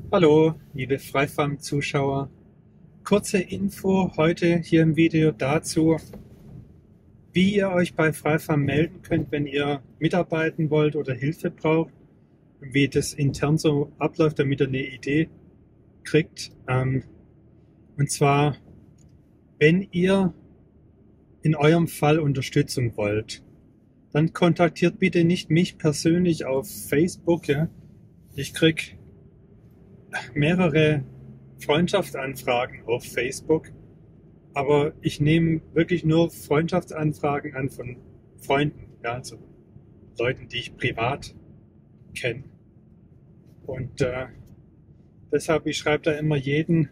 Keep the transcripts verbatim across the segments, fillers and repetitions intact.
Hallo, liebe Freifarm-Zuschauer. Kurze Info heute hier im Video dazu, wie ihr euch bei Freifarm melden könnt, wenn ihr mitarbeiten wollt oder Hilfe braucht, wie das intern so abläuft, damit ihr eine Idee kriegt. Ähm, und zwar, wenn ihr in eurem Fall Unterstützung wollt, dann kontaktiert bitte nicht mich persönlich auf Facebook. Ja? Ich krieg mehrere Freundschaftsanfragen auf Facebook, aber ich nehme wirklich nur Freundschaftsanfragen an von Freunden, ja, also Leuten, die ich privat kenne. Und äh, deshalb, ich schreibe da immer jeden,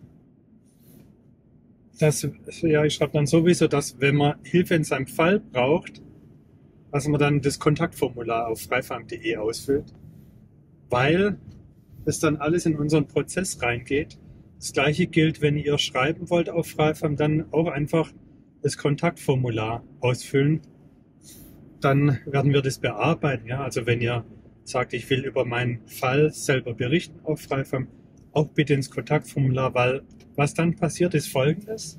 dass, ja, ich schreibe dann sowieso, dass wenn man Hilfe in seinem Fall braucht, dass man dann das Kontaktformular auf freifarm punkt de ausfüllt, weil das dann alles in unseren Prozess reingeht. Das gleiche gilt, wenn ihr schreiben wollt auf Freifarm, dann auch einfach das Kontaktformular ausfüllen. Dann werden wir das bearbeiten. Ja? Also wenn ihr sagt, ich will über meinen Fall selber berichten auf Freifarm, auch bitte ins Kontaktformular, weil was dann passiert ist folgendes.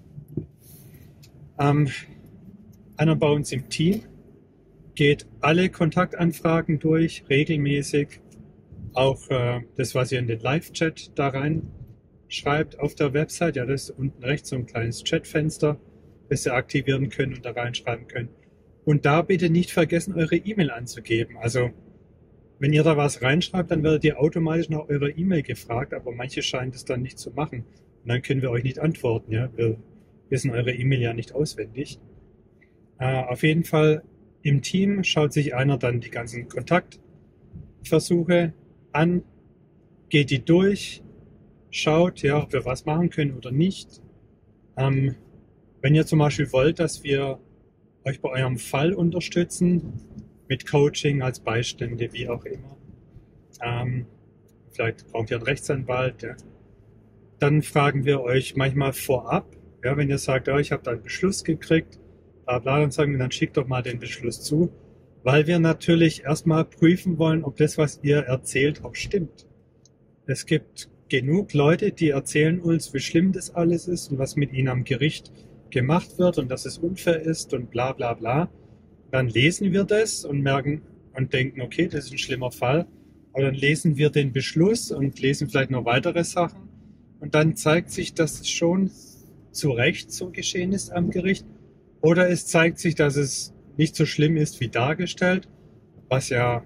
Ähm, einer bei uns im Team geht alle Kontaktanfragen durch, regelmäßig. Auch äh, das, was ihr in den Live-Chat da rein schreibt auf der Website, ja, das ist unten rechts so ein kleines Chatfenster, das ihr aktivieren könnt und da reinschreiben könnt. Und da bitte nicht vergessen, eure E-Mail anzugeben. Also, wenn ihr da was reinschreibt, dann werdet ihr automatisch nach eurer E-Mail gefragt, aber manche scheinen das dann nicht zu machen. Und dann können wir euch nicht antworten, ja. Wir wissen eure E-Mail ja nicht auswendig. Äh, auf jeden Fall im Team schaut sich einer dann die ganzen Kontaktversuche an, geht die durch, schaut, ja, ob wir was machen können oder nicht. Ähm, wenn ihr zum Beispiel wollt, dass wir euch bei eurem Fall unterstützen, mit Coaching als Beistände, wie auch immer, ähm, vielleicht braucht ihr einen Rechtsanwalt, ja, dann fragen wir euch manchmal vorab, ja, wenn ihr sagt, ja, ich habe da einen Beschluss gekriegt, bla bla, dann sagen wir, dann schickt doch mal den Beschluss zu, weil wir natürlich erstmal prüfen wollen, ob das, was ihr erzählt, auch stimmt. Es gibt genug Leute, die erzählen uns, wie schlimm das alles ist und was mit ihnen am Gericht gemacht wird und dass es unfair ist und bla bla bla. Dann lesen wir das und merken und denken, okay, das ist ein schlimmer Fall. Aber dann lesen wir den Beschluss und lesen vielleicht noch weitere Sachen. Und dann zeigt sich, dass es schon zu Recht so geschehen ist am Gericht. Oder es zeigt sich, dass es nicht so schlimm ist wie dargestellt, was ja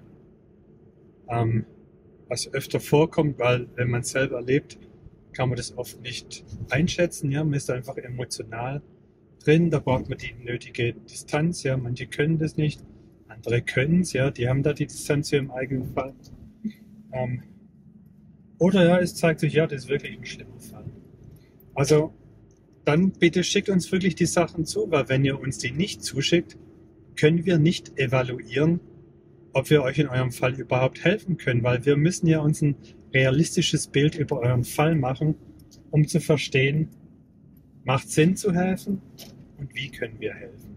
ähm, was öfter vorkommt, weil wenn man es selber erlebt, kann man das oft nicht einschätzen. Ja? Man ist einfach emotional drin, da braucht man die nötige Distanz. Ja? Manche können das nicht, andere können es, ja? Die haben da die Distanz hier im eigenen Fall. Ähm, oder ja, es zeigt sich, ja, das ist wirklich ein schlimmer Fall. Also dann bitte schickt uns wirklich die Sachen zu, weil wenn ihr uns die nicht zuschickt, können wir nicht evaluieren, ob wir euch in eurem Fall überhaupt helfen können, weil wir müssen ja uns ein realistisches Bild über euren Fall machen, um zu verstehen, macht Sinn zu helfen und wie können wir helfen.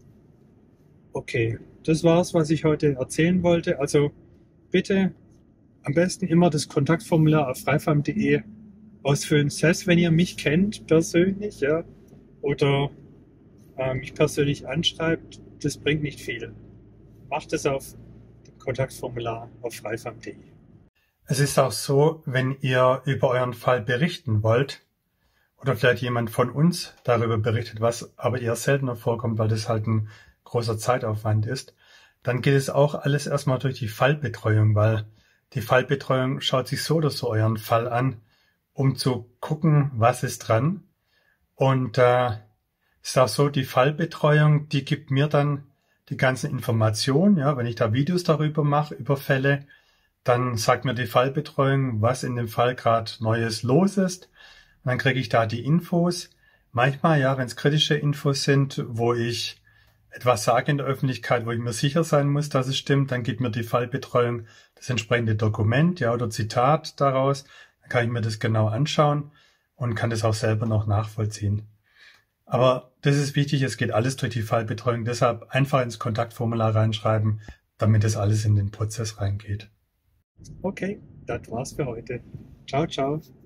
Okay, das war's, was ich heute erzählen wollte. Also bitte am besten immer das Kontaktformular auf freifarm punkt de ausfüllen, selbst wenn ihr mich kennt persönlich, ja, oder äh, mich persönlich anschreibt, das bringt nicht viel. Macht es auf dem Kontaktformular auf freifarm punkt de. Es ist auch so, wenn ihr über euren Fall berichten wollt oder vielleicht jemand von uns darüber berichtet, was aber eher seltener vorkommt, weil das halt ein großer Zeitaufwand ist, dann geht es auch alles erstmal durch die Fallbetreuung, weil die Fallbetreuung schaut sich so oder so euren Fall an, um zu gucken, was ist dran. Und äh, ist auch so, die Fallbetreuung, die gibt mir dann die ganzen Informationen, ja, wenn ich da Videos darüber mache, über Fälle, dann sagt mir die Fallbetreuung, was in dem Fall gerade Neues los ist. Und dann kriege ich da die Infos. Manchmal, ja, wenn es kritische Infos sind, wo ich etwas sage in der Öffentlichkeit, wo ich mir sicher sein muss, dass es stimmt, dann gibt mir die Fallbetreuung das entsprechende Dokument, ja, oder Zitat daraus. Dann kann ich mir das genau anschauen und kann das auch selber noch nachvollziehen. Aber das ist wichtig, es geht alles durch die Fallbetreuung, deshalb einfach ins Kontaktformular reinschreiben, damit das alles in den Prozess reingeht. Okay, das war's für heute. Ciao, ciao.